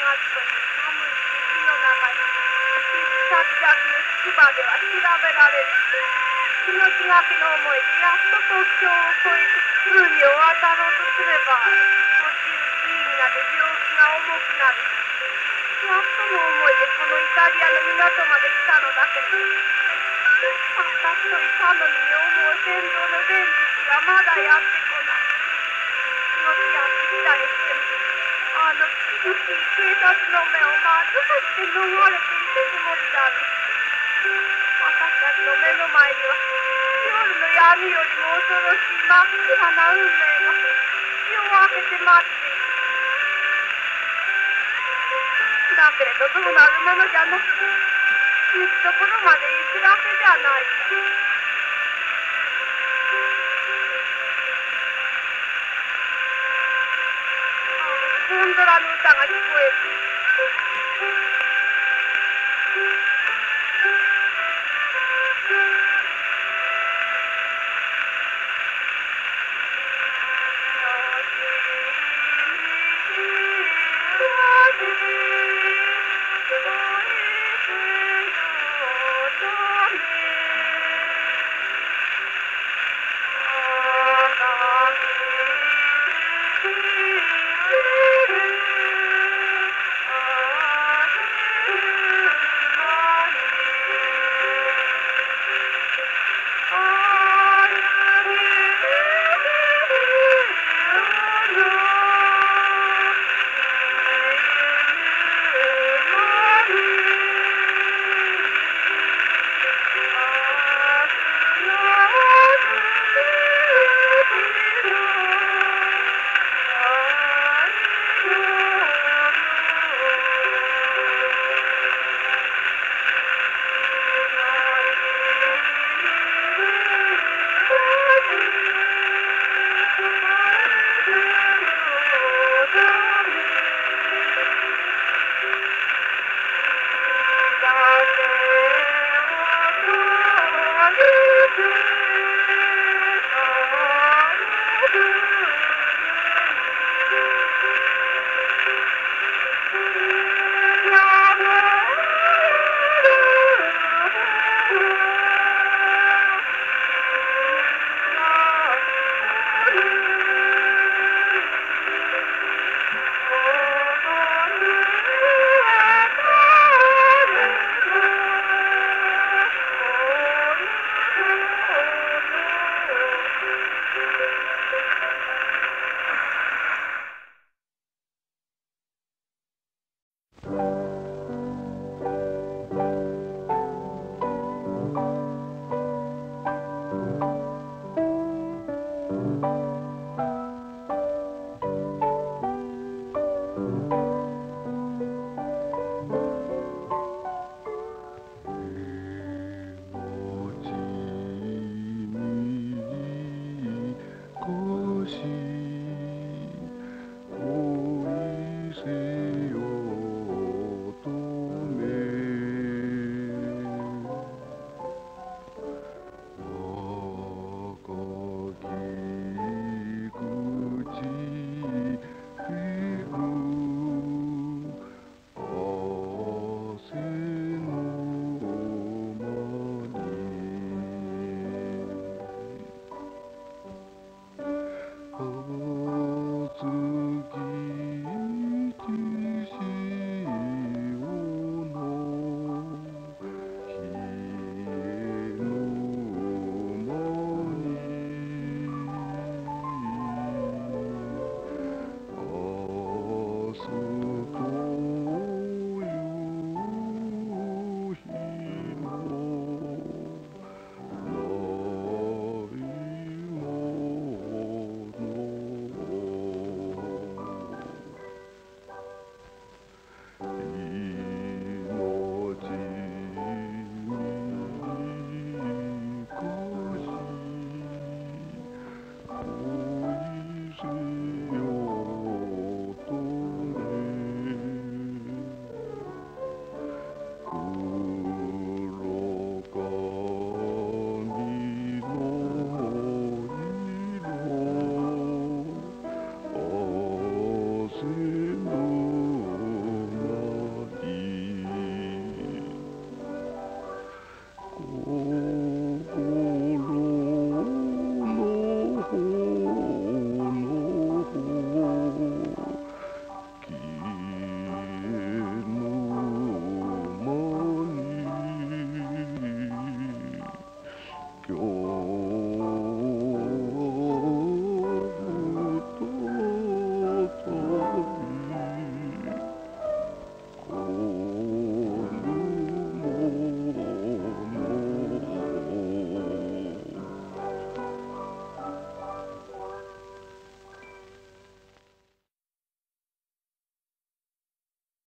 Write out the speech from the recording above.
という寒い雪の中に、先々の筑波では調べられる。命がけの思いでやっと国境を越えて海を渡ろうとすれば、途中死因がで病気が重くなる。やっとの思いでこのイタリアの港まで来たのだけど、たった一人頼みに思う船頭の前日がまだやってこない。もしやってきたにしても、あの厳しい警察の目をまずとして逃れていくつもりだろう。私たちの目の前には、夜の闇よりも恐ろしい真っ暗な運命が夜を明けて待っている。だけれどどうなるものじゃなく、行くところまで行くだけじゃないか。ゴンドラの歌が聞こえる。 「